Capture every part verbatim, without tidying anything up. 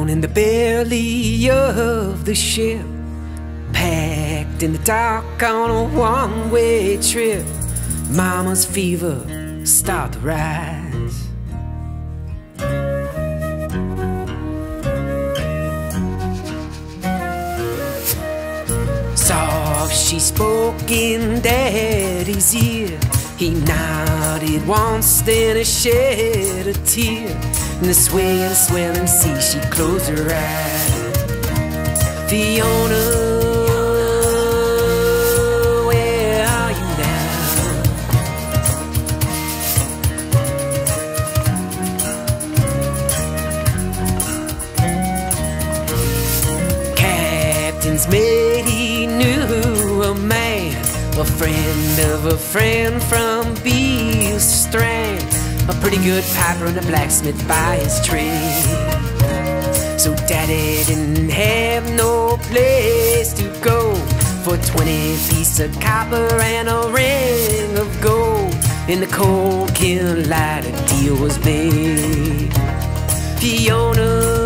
down in the belly of the ship, packed in the dark on a one-way trip. Mama's fever start to rise. Soft she spoke in Daddy's ear. He nodded once, then a shed a tear. In the swaying, swelling sea, she closed her eyes. Fiona, where are you now? Captain's mate, he knew a man, a friend of a friend from Beale's Strand, a pretty good piper and a blacksmith by his trade. So Daddy didn't have no place to go for twenty pieces of copper and a ring of gold. In the cold kiln light, a deal was made. Fiona,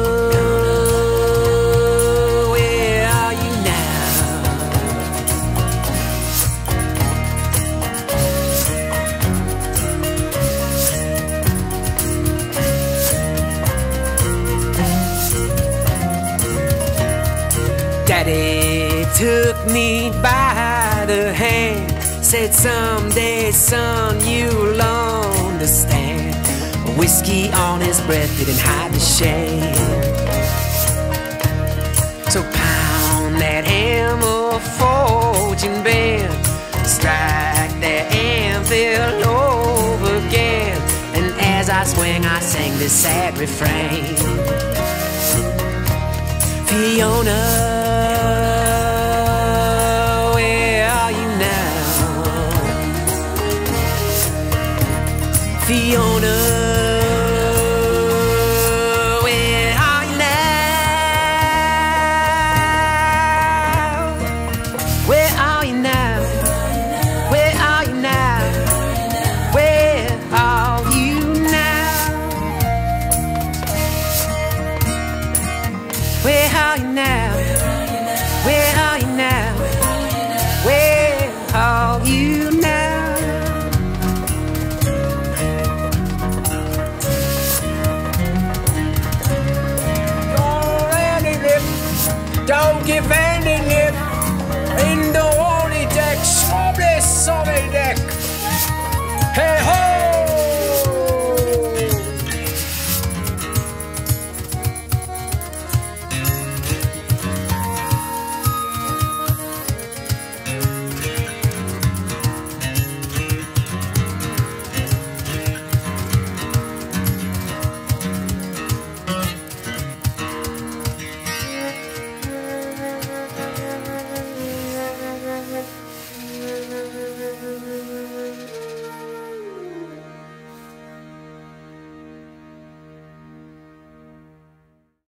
Daddy took me by the hand, said someday, son, you'll understand. Whiskey on his breath didn't hide the shame. So pound that hammer, fortune band, strike that anvil over again. And as I swing, I sing this sad refrain. Fiona, Fiona, where are you now? Where are you now? Where are you now? Where are you now? Where are you now? Where are you now? Where are you now? Don't give